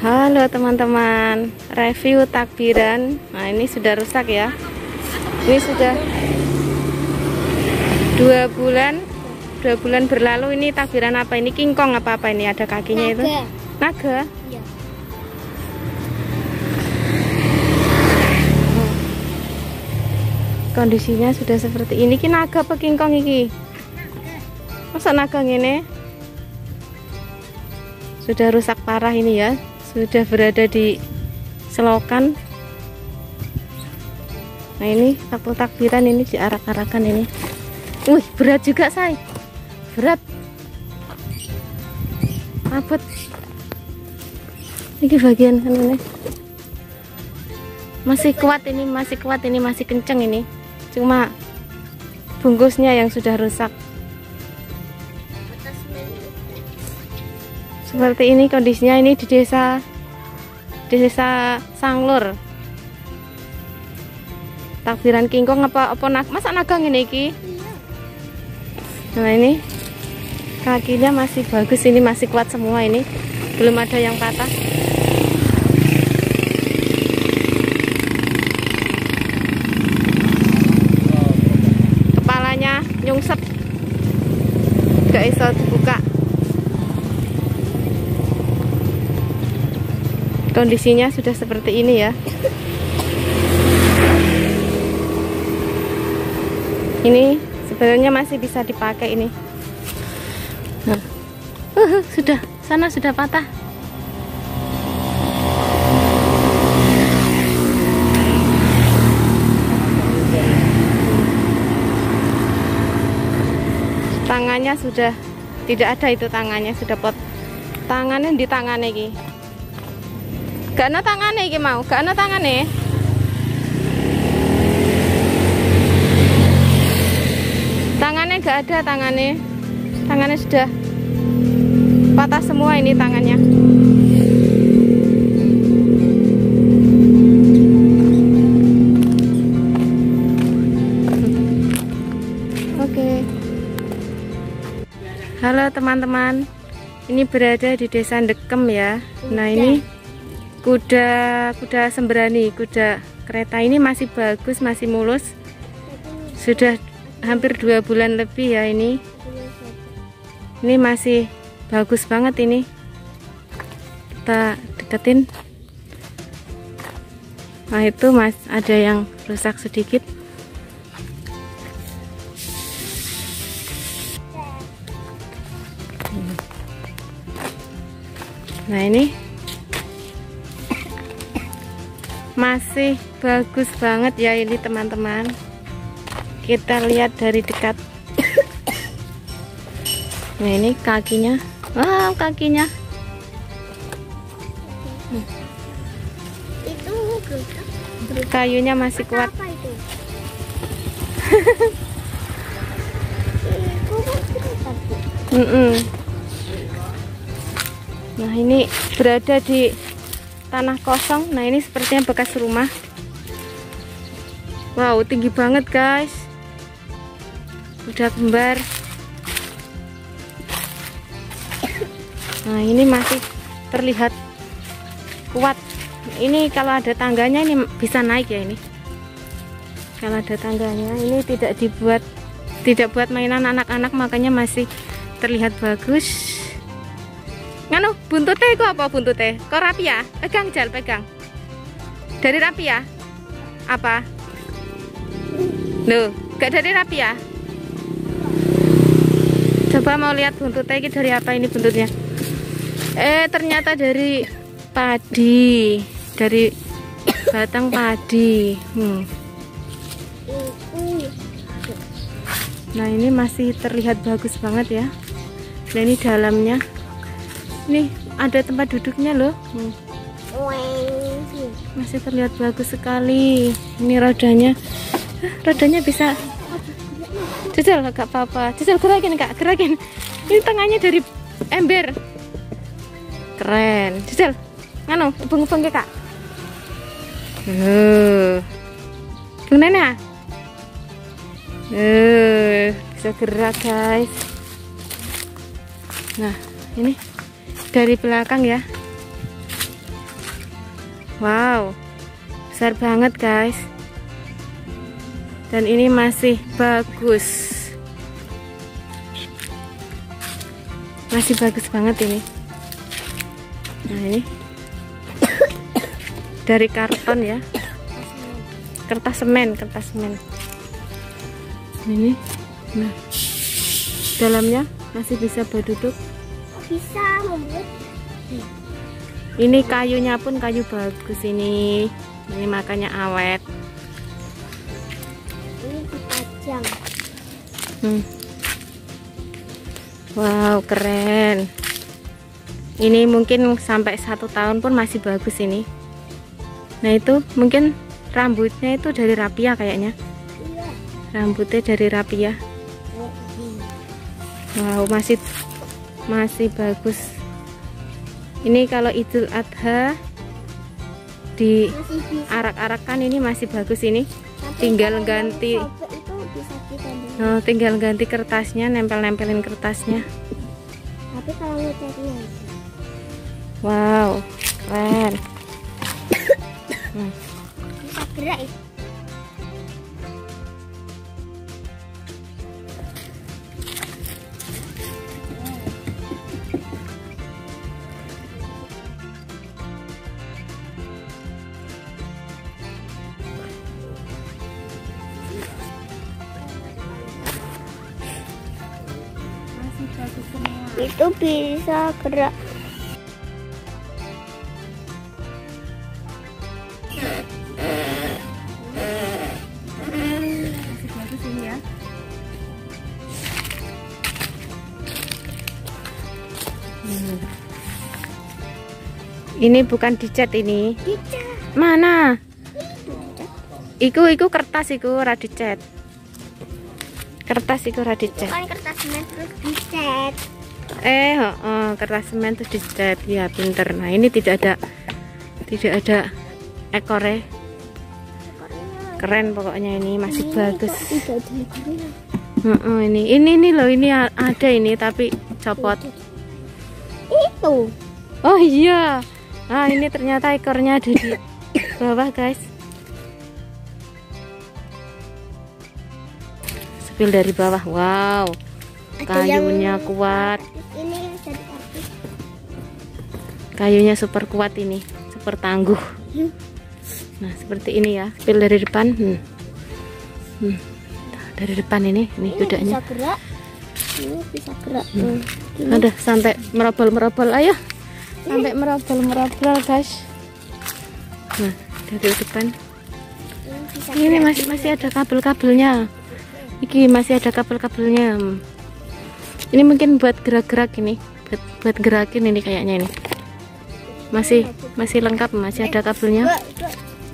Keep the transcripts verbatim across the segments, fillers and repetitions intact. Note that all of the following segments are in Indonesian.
Halo teman-teman, review takbiran. Nah ini sudah rusak ya. Ini sudah dua bulan Dua bulan berlalu. Ini takbiran apa? Ini kingkong apa-apa ini? Ada kakinya naga. itu naga? Iya. Kondisinya sudah seperti ini. Ki naga apa kingkong iki? Masa naga ini? Sudah rusak parah ini ya. Sudah berada di selokan. Nah ini waktu takbiran ini diarak-arakan ini. Wih berat juga say. Berat. Abot. Ini bagian kan ini. Masih kuat ini, masih kuat ini, masih kenceng ini. Cuma bungkusnya yang sudah rusak. Seperti ini kondisinya ini di desa desa Sanglur. Takbiran kingkong apa apa nak masa naga ngene iki? Nah ini kakinya masih bagus, ini masih kuat semua ini. Belum ada yang patah. Kepalanya nyungsep. Gak iso dibuka. Kondisinya sudah seperti ini ya. Ini sebenarnya masih bisa dipakai ini. Nah, uh, sudah sana sudah patah. Tangannya sudah tidak ada, itu tangannya sudah pot. Tangannya di tangannya iki. Gak ada tangannya iki mau, gak ada tangannya. Tangannya gak ada tangannya. Tangannya sudah patah semua ini tangannya. Oke. Halo teman-teman. Ini berada di desa Dekem ya. Nah, ini kuda kuda sembrani, kuda kereta ini masih bagus, masih mulus. Sudah hampir dua bulan lebih ya ini. Ini masih bagus banget ini. Kita deketin. Nah itu mas ada yang rusak sedikit. Nah ini masih bagus banget ya ini teman-teman. Kita lihat dari dekat. Nah ini kakinya. Wow kakinya. Hmm. Itu Kayunya masih kuat. apa itu? Mm -mm. Nah ini berada di tanah kosong. Nah ini sepertinya bekas rumah. Wow tinggi banget guys. Udah kembar. Nah ini masih terlihat kuat. Ini kalau ada tangganya ini bisa naik ya ini. Kalau ada tangganya ini tidak dibuat, tidak buat mainan anak-anak, makanya masih terlihat bagus. Nganu buntutnya itu apa buntutnya? Kok rapi ya? Pegang Jal, pegang. Dari rapi ya? Apa? Loh, gak dari rapi ya? Coba mau lihat buntutnya ini dari apa ini buntutnya? Eh ternyata dari padi, dari batang padi. Hmm. Nah ini masih terlihat bagus banget ya. Nah ini dalamnya. Nih ada tempat duduknya loh. Hmm. Masih terlihat bagus sekali. Ini rodanya. Rodanya bisa. Jajal gak apa-apa. Jajal gerakin kak, gerakin. Ini tengahnya dari ember. Keren. Jajal. Nganu, ubeng-ubeng ke kak. Uh. Gimana? Uh, bisa gerak guys. Nah, ini dari belakang ya. Wow, besar banget guys. Dan ini masih bagus. Masih bagus banget ini. Nah ini dari karton ya, kertas semen, kertas semen. Ini, nah dalamnya masih bisa berduduk. Bisa membuat. Ini kayunya pun kayu bagus ini. Ini makanya awet. Ini dipajang. Hmm. Wow, keren. Ini mungkin sampai satu tahun pun masih bagus ini. Nah itu mungkin rambutnya itu dari rapia kayaknya. Iya. Rambutnya dari rapia. Wow, masih masih bagus. Ini kalau Idul Adha di Masih bisa. arak-arakan ini masih bagus ini. Tapi Tinggal kalau ganti. yang sobek itu bisa kita beli. Oh, tinggal ganti kertasnya, nempel-nempelin kertasnya. Tapi kalau ngecatnya itu. Wow, keren. Hmm. Bisa gerak ya. Masih bagus semua. Itu bisa gerak. Masih bagus ini ya. Hmm. Ini bukan dicat ini. Dicat. Mana? Iku iku kertas iku ora dicat. Kertas iku ora dicat. Kan kertas semen terus dicat. Eh, oh, oh, kertas semen terus dicat. Ya, pinter. Nah, ini tidak ada tidak ada ekornya. Keren pokoknya ini masih Ini bagus. kok tidak ada ekornya. Heeh, ini ini nih loh, ini a- ada ini tapi copot. Itu. Oh iya. Nah, ini ternyata ekornya ada di bawah, guys. Sepil dari bawah. Wow. Ada yang Kayunya kuat. Ini yang jadi artis. Kayunya super kuat ini, super tangguh. Hmm. Nah, seperti ini ya. Sepil dari depan. Hmm. Hmm. Nah, dari depan ini, ini Ini kudanya. bisa gerak. Ini bisa gerak. Hmm. Tuh. Ada sampai merobol-merobol, ayo. Sampai merobol-merobol, guys. Nah, dari depan. Ini bisa Ini gerak. masih masih ada kabel-kabelnya. Iki masih ada kabel-kabelnya. Hmm. Ini mungkin buat gerak-gerak ini, buat buat gerakin ini kayaknya ini. Masih masih lengkap, masih ada kabelnya. Dua, dua.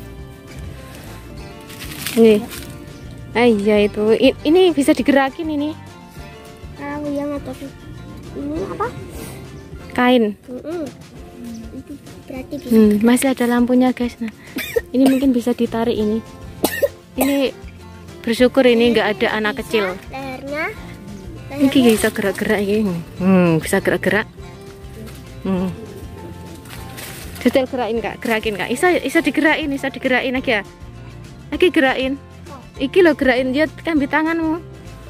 Ini. Ah iya itu. I- ini bisa digerakin ini. Kalau yang atas ini apa? Kain. Mm-mm. Itu berarti bisa. Hmm, masih ada lampunya, guys. Nah, ini mungkin bisa ditarik ini. Ini bersyukur ini nggak ada anak kecil. Lehernya. Ini Lehernya. bisa gerak-gerak ini. Hmm, bisa gerak-gerak. Hmm. Jajal gerakin kak, gerakin kak. Isa, isa digerakin, isa digerakin lagi ya. Lagi gerakin. Iki lo gerakin dia kambi tanganmu.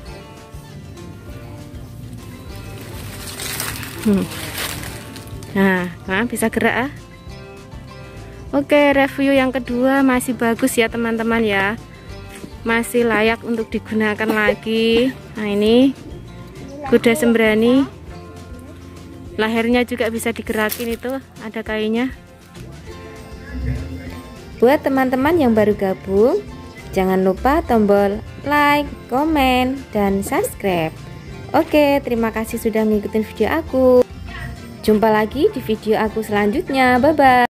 Hmm. Nah, nah, bisa gerak ah. Oke, review yang kedua masih bagus ya teman-teman ya. Masih layak untuk digunakan lagi. Nah ini kuda sembrani. Lehernya juga bisa digerakin itu, ada kayunya. Buat teman-teman yang baru gabung, jangan lupa tombol like, komen, dan subscribe. Oke, terima kasih sudah ngikutin video aku. Jumpa lagi di video aku selanjutnya. Bye-bye.